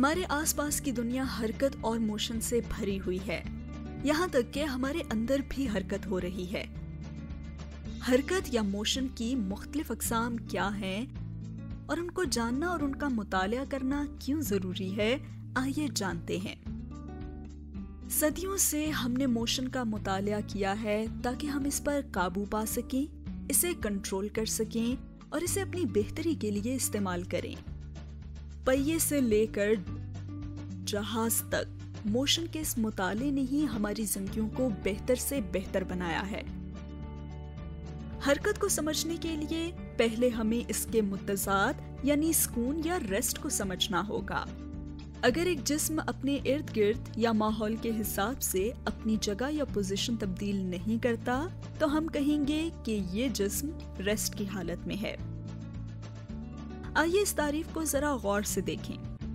हमारे आसपास की दुनिया हरकत और मोशन से भरी हुई है। यहाँ तक कि हमारे अंदर भी हरकत हो रही है। हरकत या मोशन की मुख्तलिफ अक़साम क्या हैं और उनको जानना और उनका मुतालिया करना क्यों जरूरी है, आइए जानते हैं। सदियों से हमने मोशन का मुतालिया किया है ताकि हम इस पर काबू पा सकें, इसे कंट्रोल कर सकें और इसे अपनी बेहतरी के लिए इस्तेमाल करें। पहिए से लेकर जहाज तक मोशन के इस मुताले ने ही हमारी जिंदगियों को बेहतर से बेहतर बनाया है। हरकत को समझने के लिए पहले हमें इसके मुत्तज़ाद यानी सुकून या रेस्ट को समझना होगा। अगर एक जिस्म अपने इर्द गिर्द या माहौल के हिसाब से अपनी जगह या पोजीशन तब्दील नहीं करता तो हम कहेंगे कि ये जिस्म रेस्ट की हालत में है। आइए इस तारीफ को जरा गौर से देखें।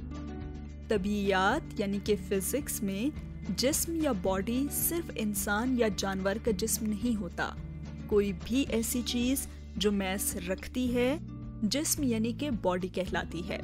तबीयत यानी कि फिजिक्स में जिस्म या बॉडी सिर्फ इंसान या जानवर का जिस्म नहीं होता। कोई भी ऐसी चीज जो मैस रखती है जिस्म यानी कि बॉडी कहलाती है।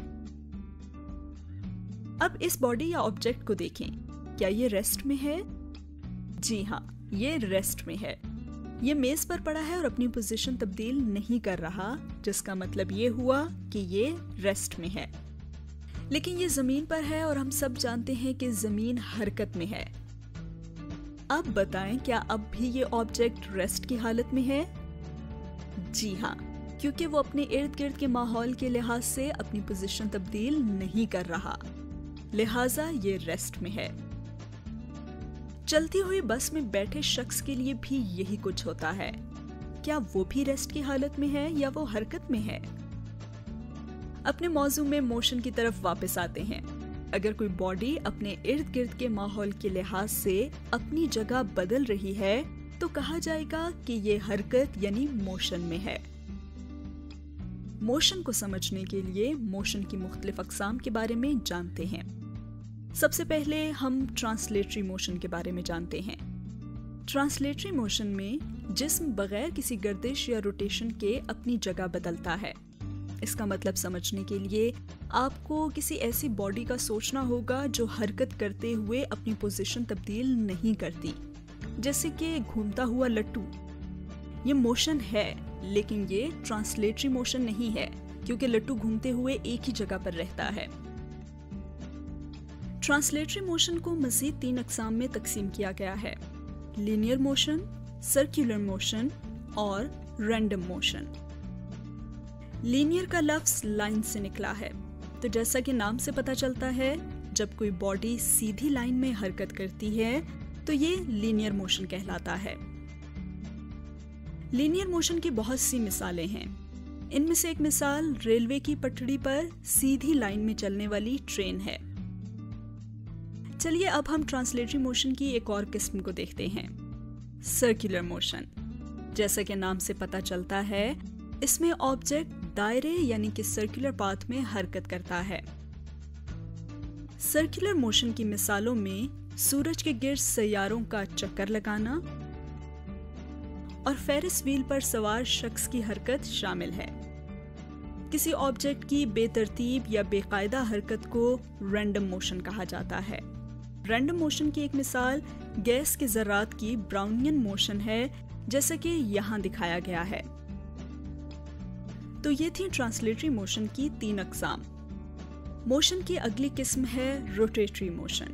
अब इस बॉडी या ऑब्जेक्ट को देखें, क्या ये रेस्ट में है? जी हाँ, ये रेस्ट में है। ये मेज पर पड़ा है और अपनी पोजीशन तब्दील नहीं कर रहा, जिसका मतलब ये हुआ कि ये रेस्ट में है। लेकिन ये जमीन पर है और हम सब जानते हैं कि जमीन हरकत में है। अब बताएं, क्या अब भी ये ऑब्जेक्ट रेस्ट की हालत में है? जी हाँ, क्योंकि वो अपने इर्द गिर्द के माहौल के लिहाज से अपनी पोजीशन तब्दील नहीं कर रहा, लिहाजा ये रेस्ट में है। चलती हुई बस में बैठे शख्स के लिए भी यही कुछ होता है। क्या वो भी रेस्ट की हालत में है या वो हरकत में है? अपने मौजू में मोशन की तरफ वापस आते हैं। अगर कोई बॉडी अपने इर्द गिर्द के माहौल के लिहाज से अपनी जगह बदल रही है तो कहा जाएगा कि ये हरकत यानी मोशन में है। मोशन को समझने के लिए मोशन की मुख्तलिफ अक़साम के बारे में जानते हैं। सबसे पहले हम ट्रांसलेटरी मोशन के बारे में जानते हैं। ट्रांसलेटरी मोशन में जिस्म बगैर किसी गर्दिश या रोटेशन के अपनी जगह बदलता है। इसका मतलब समझने के लिए आपको किसी ऐसी बॉडी का सोचना होगा जो हरकत करते हुए अपनी पोजीशन तब्दील नहीं करती, जैसे कि घूमता हुआ लट्टू। ये मोशन है, लेकिन ये ट्रांसलेटरी मोशन नहीं है, क्योंकि लट्टू घूमते हुए एक ही जगह पर रहता है। ट्रांसलेटरी मोशन को मज़ीद 3 अक़साम में तकसीम किया गया है: लीनियर मोशन, सर्कुलर मोशन और रैंडम मोशन। लीनियर का लफ्ज़ लाइन से निकला है, तो जैसा कि नाम से पता चलता है, जब कोई बॉडी सीधी लाइन में हरकत करती है तो ये लीनियर मोशन कहलाता है। लीनियर मोशन की बहुत सी मिसालें हैं। इनमें से एक मिसाल रेलवे की पटड़ी पर सीधी लाइन में चलने वाली ट्रेन है। चलिए अब हम ट्रांसलेटरी मोशन की एक और किस्म को देखते हैं, सर्कुलर मोशन। जैसा कि नाम से पता चलता है, इसमें ऑब्जेक्ट दायरे यानी कि सर्कुलर पाथ में हरकत करता है। सर्कुलर मोशन की मिसालों में सूरज के गिर्द सैयारों का चक्कर लगाना और फेरिस व्हील पर सवार शख्स की हरकत शामिल है। किसी ऑब्जेक्ट की बेतरतीब या बेकायदा हरकत को रैंडम मोशन कहा जाता है। रैंडम मोशन की एक मिसाल गैस के ज़र्रात की ब्राउनियन मोशन है, जैसा कि यहाँ दिखाया गया है। तो ये थी ट्रांसलेटरी मोशन की 3 अक़साम। मोशन की अगली किस्म है रोटेटरी मोशन।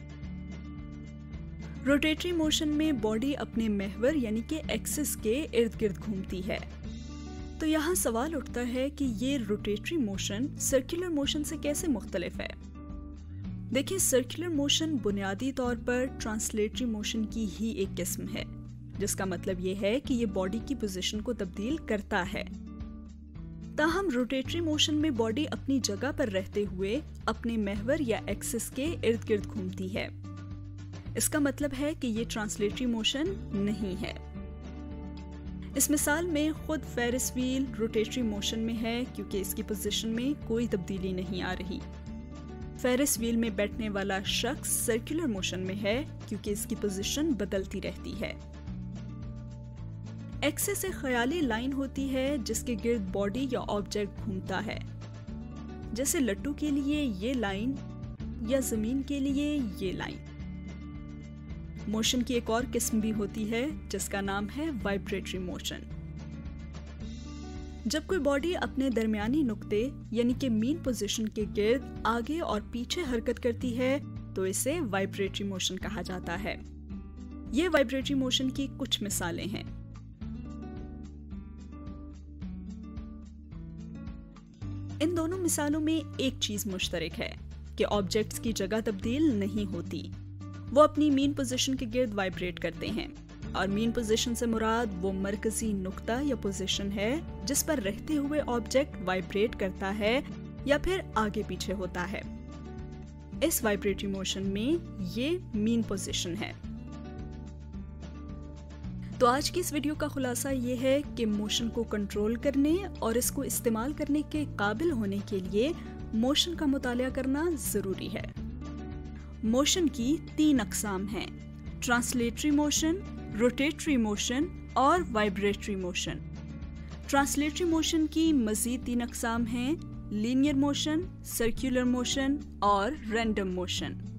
रोटेटरी मोशन में बॉडी अपने महवर यानी कि एक्सिस के इर्द गिर्द घूमती है। तो यहाँ सवाल उठता है कि ये रोटेटरी मोशन सर्कुलर मोशन से कैसे मुख्तलिफ है। देखिए, सर्कुलर मोशन बुनियादी तौर पर ट्रांसलेटरी मोशन की ही एक किस्म है, जिसका मतलब ये है कि ये बॉडी की पोजीशन को तब्दील करता है। ताहम रोटेटरी मोशन में बॉडी अपनी जगह पर रहते हुए अपने महवर या एक्सिस के इर्द गिर्द घूमती है। इसका मतलब है कि ये ट्रांसलेटरी मोशन नहीं है। इस मिसाल में खुद फेरिस व्हील रोटेटरी मोशन में है, क्योंकि इसकी पोजीशन में कोई तब्दीली नहीं आ रही। फेरिस व्हील में बैठने वाला शख्स सर्कुलर मोशन में है, क्योंकि इसकी पोजीशन बदलती रहती है। एक्सिस एक ख्याली लाइन होती है जिसके गिर्द बॉडी या ऑब्जेक्ट घूमता है। जैसे लट्टू के लिए ये लाइन या जमीन के लिए ये लाइन। मोशन की एक और किस्म भी होती है जिसका नाम है वाइब्रेटरी मोशन। जब कोई बॉडी अपने दरमियानी नुक्ते यानी कि मीन पोजीशन के गिर्द आगे और पीछे हरकत करती है तो इसे वाइब्रेटरी मोशन कहा जाता है। ये वाइब्रेटरी मोशन की कुछ मिसालें हैं। इन दोनों मिसालों में एक चीज मुश्तरक है कि ऑब्जेक्ट्स की जगह तब्दील नहीं होती, वो अपनी मीन पोजीशन के गिर्द वाइब्रेट करते हैं। और मीन पोजीशन से मुराद वो मरकजी नुक्ता या पोजीशन है जिस पर रहते हुए ऑब्जेक्ट वाइब्रेट करता है या फिर आगे पीछे होता है। इस वाइब्रेटरी मोशन में ये मीन पोजीशन है। तो आज की इस वीडियो का खुलासा ये है कि मोशन को कंट्रोल करने और इसको इस्तेमाल करने के काबिल होने के लिए मोशन का मुतालिया करना जरूरी है। मोशन की 3 अक़साम हैं: ट्रांसलेटरी मोशन, रोटेटरी मोशन और वाइब्रेटरी मोशन। ट्रांसलेटरी मोशन की मजीद 3 अक़साम हैं: लीनियर मोशन, सर्कुलर मोशन और रैंडम मोशन।